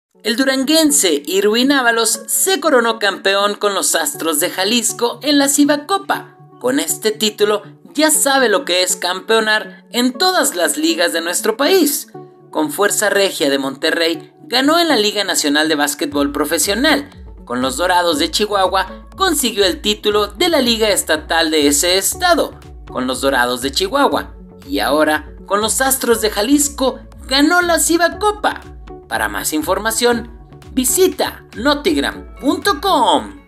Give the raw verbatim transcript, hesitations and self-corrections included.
El duranguense Irwin Ábalos se coronó campeón con los Astros de Jalisco en la Ciba Copa. Con este título ya sabe lo que es campeonar en todas las ligas de nuestro país. Con Fuerza Regia de Monterrey ganó en la Liga Nacional de Básquetbol Profesional. Con los Dorados de Chihuahua consiguió el título de la Liga Estatal de ese estado, con los Dorados de Chihuahua. Y ahora, con los Astros de Jalisco, ganó la Ciba Copa. Para más información, visita notigram punto com.